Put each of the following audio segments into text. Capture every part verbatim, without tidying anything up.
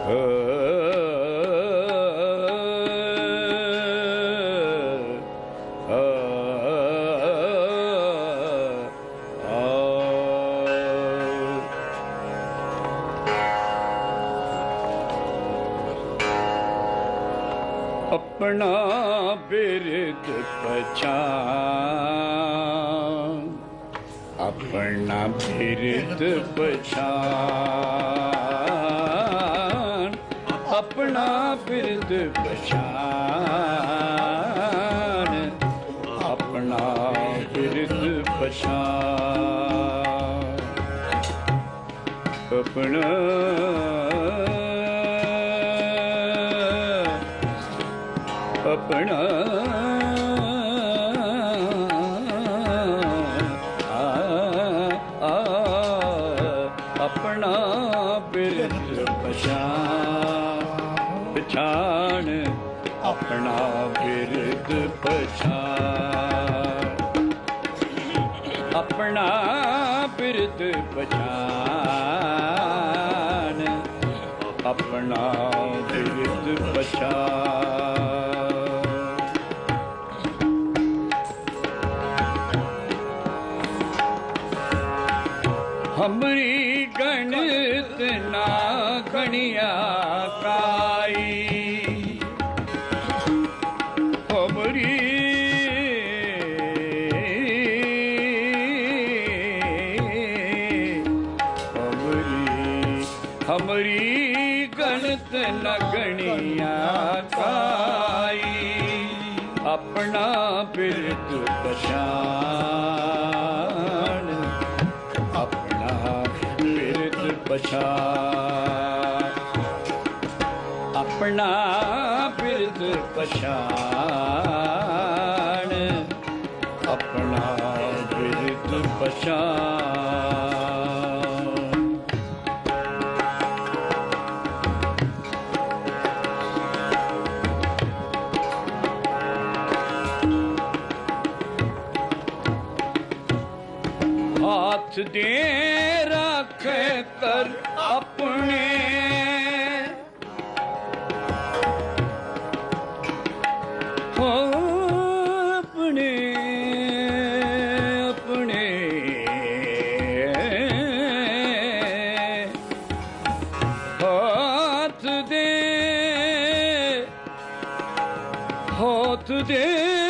अपना बिरद पहचान, अपना बिरद पहचान, अपना बिरद पहचान, अपना बिरद पहचान, अपना अपना आ, आ, अपना बिरद पहचान, पहचान, अपना बिरद पहचान, अपना बिरद पहचान, अपना बिरद पहचान। हमरी गणित ना गणिया काई, हमरी हमरी हमरी गणित न गणिया काई, अपना बिरद पहचान, अपना बिरद पहचान, अपना बिरद पहचान, अपना बिरद पहचान। हाथ दे रख कर अपने, हो अपने अपने हाथ दे हाथ दे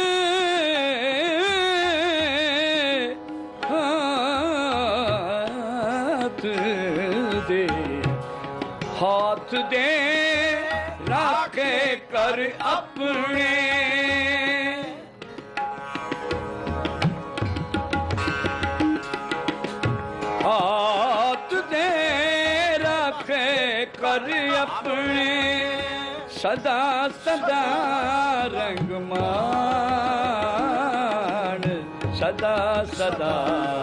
हाथ दे राखे कर अपने, हाथ दे राखे कर अपने, सदा सदा रंगमान, सदा सदा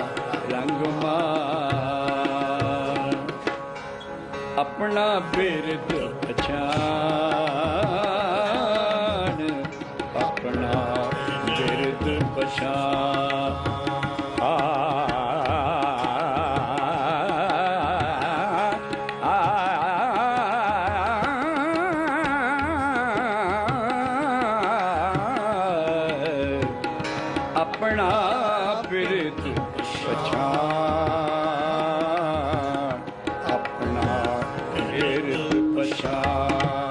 रंगमान, अपना बिरद पहचान, अपना बिरद पहचान। आ, आ, आ, अपना बिरद पहचान, अपना बिरद पहचान।